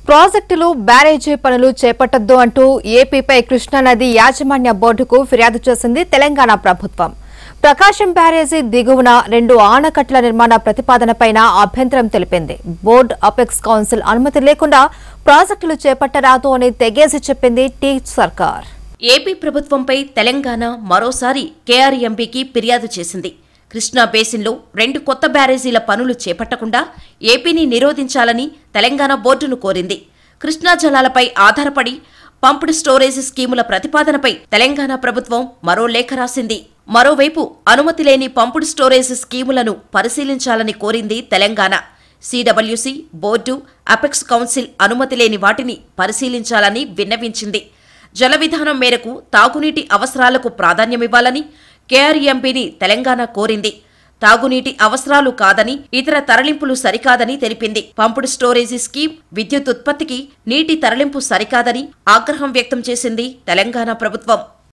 ప్రాజెక్టులు బ్యారేజీ పనులు చేపట్టొద్దు అంటూ ఏపీపై కృష్ణానది యాజమాన్య బోర్డుకు ఫిర్యాదు చేసింది తెలంగాణ ప్రభుత్వం. ప్రకాశం బ్యారేజీ దిగువన 2 ఆనకట్టల నిర్మాణ ప్రతిపాదనపైన అభ్యంతరం తెలిపింది. బోర్డు అపెక్స్ కౌన్సిల్ అనుమతి లేకుండా ప్రాజెక్టులు చేపట్టరాదు అని తెగేసి చెప్పింది టీ సర్కార్. ఏపీ ప్రభుత్వంపై తెలంగాణ మరోసారి KRMBకి ఫిర్యాదు చేసింది. కృష్ణా బేసిన్లో 2 కొత్త బ్యారేజీల పనులు చేపట్టకుండా ఏపీని నిరోధించాలని తెలంగాణ బోర్డును కోరింది. కృష్ణా జలాలపై ఆధారపడి పంప్డ్ స్టోరేజ్ స్కీముల ప్రతిపాదనపై తెలంగాణ ప్రభుత్వం మరో లేఖ రాసింది. మరోవైపు అనుమతి లేని పంప్డ్ స్టోరేజ్ స్కీములను పరిశీలించాలని కోరింది Telangana. CWC, board, apex council అనుమతి లేని వాటిని పరిశీలించాలని విన్నవించింది. జల విధానం మేరకు తాగునీటి అవసరాలకు ప్రాధాన్యమివ్వాలని KRMBని తెలంగాణ కోరింది. తాగునీటి అవసరాలు కాదని, ఇతర తరలింపులు సరికాదని తెలిపింది. పంప్డ్ స్టోరేజీ స్కీమ్ విద్యుత్ ఉత్పత్తికి నీటి తరలింపు సరికాదని ఆగ్రహం వ్యక్తం చేసింది తెలంగాణ ప్రభుత్వం.